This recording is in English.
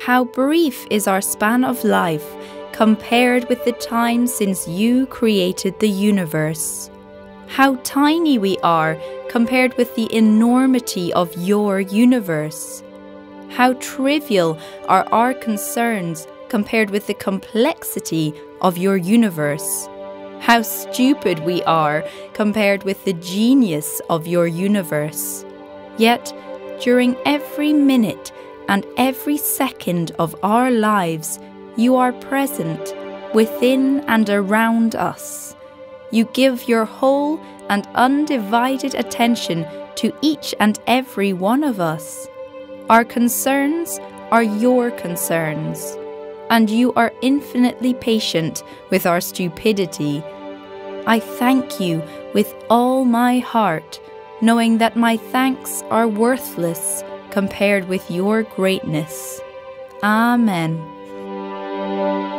how brief is our span of life compared with the time since you created the universe. How tiny we are compared with the enormity of your universe. How trivial are our concerns compared with the complexity of your universe. How stupid we are compared with the genius of your universe. Yet, during every minute and every second of our lives, you are present within and around us. You give your whole and undivided attention to each and every one of us. Our concerns are your concerns, and you are infinitely patient with our stupidity. I thank you with all my heart, knowing that my thanks are worthless compared with your greatness. Amen.